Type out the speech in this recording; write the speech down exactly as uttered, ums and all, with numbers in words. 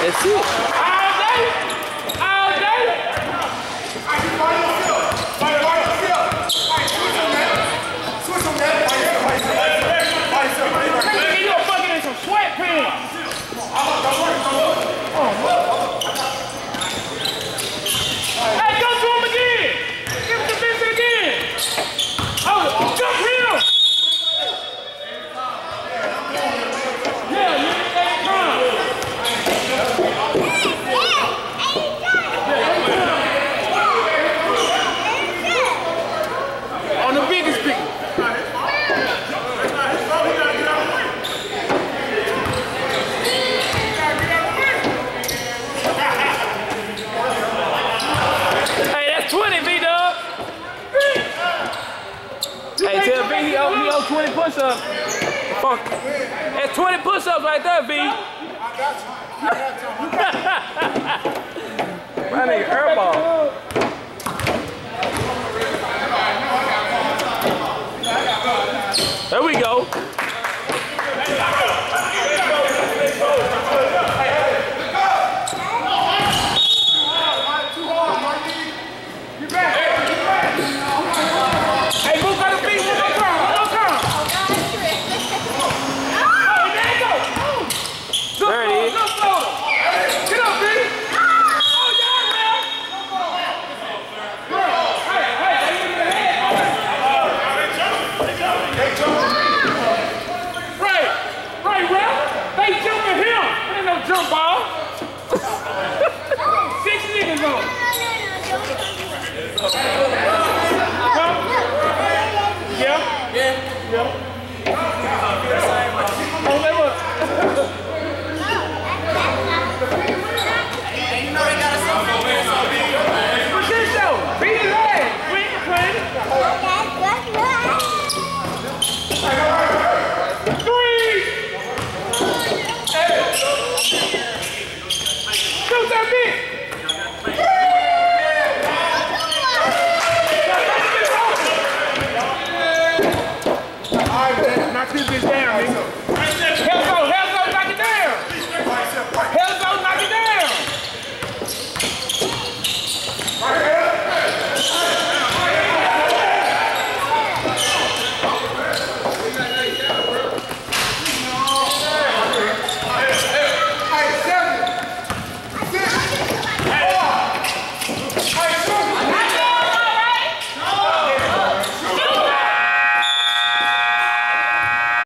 That's it. All day. All day. Switch on that. You a fucking in some sweatpants. Hey, go to him again. Give him the business again. Oh, jump him. Yeah, you ain't that time. On the biggest big. Hey, that's twenty, V-Dub. Hey, tell V he owe, he owe twenty push-ups. Fuck. That's twenty push-ups right there, V. I got you. My nigga airball. There we go. Hey, move on the feet, one more time, one more time. Oh, there you go. There it is. Good floater. Get up, B. Oh, yeah, man. Hey, hey, they in the head. Right, right, Ralph. They jumping him. There ain't no jump ball. Six niggas on.